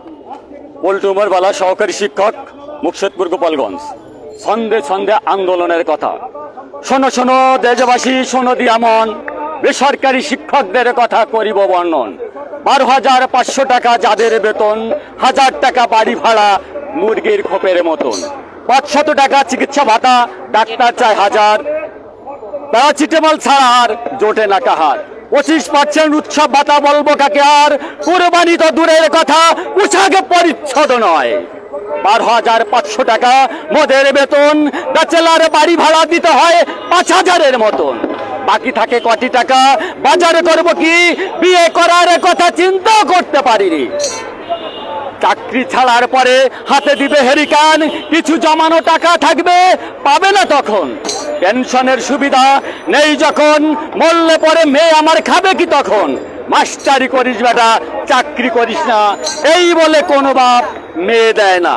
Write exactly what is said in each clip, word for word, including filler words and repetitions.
পল্টু উমরবালা, সহকারী শিক্ষক, মুকসেদপুর, গোপালগঞ্জ। ছন্দে ছন্দে আন্দোলনের কথা। শোনো শোনো দেশবাসী, শোনো দিয়া মন, বেসরকারি শিক্ষকদের কথা করিব বর্ণন। বারো হাজার পাঁচশো টাকা যাদের বেতন, হাজার টাকা বাড়ি ভাড়া মুরগির খোপের মতন। পাঁচশত টাকা চিকিৎসা ভাতা, ডাক্তার চায় হাজার, প্যারাসিটামল ছাড়া আর জোটে না কাহার। পঁচিশ পার্সেন্ট উৎসব ভাতা, বলবো কাকে আর, কুরবানি তো দূরের কথা, পোশাকে পরিচ্ছদ নয়। বারো হাজার পাঁচশো টাকা মোদের বেতন, ব্যাচেলার বাড়ি ভাড়া দিতে হয় পাঁচ হাজারের মতন। বাকি থাকে কটি টাকা, বাজারে করব কি, বিয়ে করার কথা চিন্তা করতে পারিনি। চাকরি ছাড়ার পরে হাতে দিবে হেরিকান, কিছু জমানো টাকা থাকবে, পাবে না তখন। পেনশনের সুবিধা নেই যখন, মরলে পরে মেয়ে আমার খাবে কি তখন। মাস্টারি করিস বেটা, চাকরি করিস না, এই বলে কোনো বাপ মেয়ে দেয় না।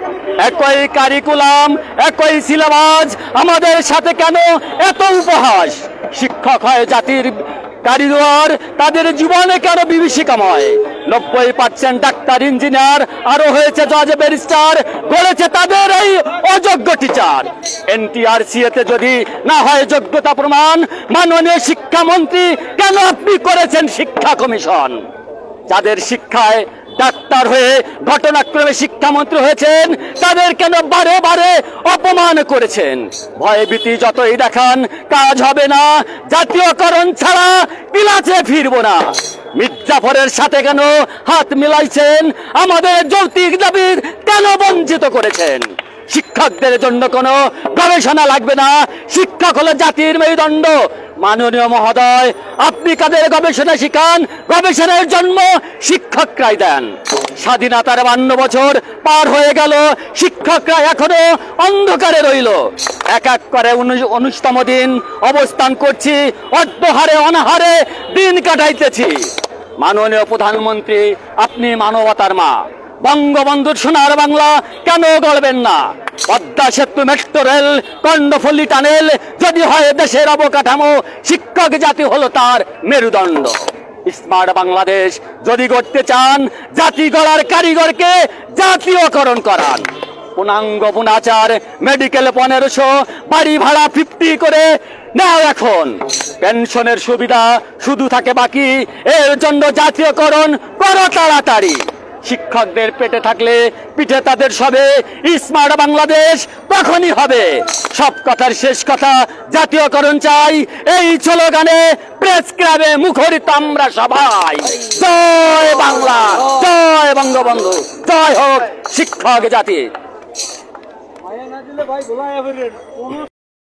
একই কারিকুলাম, একই সিলেবাস, আমাদের সাথে কেন এত উপহাস। শিক্ষক হয় জাতির কারিগর, তাদের জীবনে কেন বিভীষিকাময়। নব্বই পার্সেন্ট ডাক্তার, ইঞ্জিনিয়ার, আরো হয়েছে জজ, ব্যারিস্টার, গড়েছে তাদের এই অযোগ্য টিচার। এনটিআরসি এতে যদি না হয় যোগ্যতা প্রমাণ, মাননীয় শিক্ষামন্ত্রী কেন আপনি করেছেন শিক্ষা কমিশন। যাদের শিক্ষায় ডাক্তার হয়ে ঘটনাক্রমে শিক্ষামন্ত্রী হয়েছেন, তাদের কেন বারে বারে অপমান করেছেন। ভয় ভীতি যতই দেখান কাজ হবে না, জাতীয়করণ ছাড়া বিলাতে ফিরবো না। মির্জাফরের সাথে কেন হাত মিলাইছেন, আমাদের যৌক্তিক দাবির কেন বঞ্চিত করেছেন। শিক্ষকদের জন্য কোনো গবেষণা লাগবে না, শিক্ষক হলো জাতির মেরুদণ্ড। মাননীয় মহোদয়, আপনি কাদের গবেষণা শিখান, গবেষণার জন্ম শিক্ষকরাই দেন। স্বাধীনতার বান্ন বছর পার হয়ে গেল, শিক্ষকরা এখনো অন্ধকারে রইল। এক এক করে উনিশতম দিন অবস্থান করছি, অর্ধহারে অনাহারে দিন কাটাইতেছি। মাননীয় প্রধানমন্ত্রী, আপনি মানবতার মা, বঙ্গবন্ধুর সোনার বাংলা কেন গড়বেন না। পদ্মা সেতু, মেট্রো রেল, কর্ণফুলী টানেল যদি হয় দেশের অবকাঠামো, শিক্ষক জাতি হলো তার মেরুদণ্ড। স্মার্ট বাংলাদেশ যদি গড়তে চান, জাতি গড়ার কারিগরকে জাতীয়করণ করান। পূর্ণাঙ্গ পুনাচার, মেডিকেল পনেরোশো, বাড়ি ভাড়া ফিফটি করে নাও এখন। পেনশনের সুবিধা শুধু থাকে বাকি, এর জন্য জাতীয়করণ করো তাড়াতাড়ি। শিক্ষকদের পেটে থাকলে পিঠে তাদের সবে, স্মার্ট বাংলাদেশ তখনই হবে। সব কথার শেষ কথা, জাতীয়করণ চাই, এই স্লোগানে প্রেস ক্লাবে মুখরিত আমরা সবাই। জয় বাংলা, জয় বঙ্গবন্ধু, জয় হোক শিক্ষক জাতি।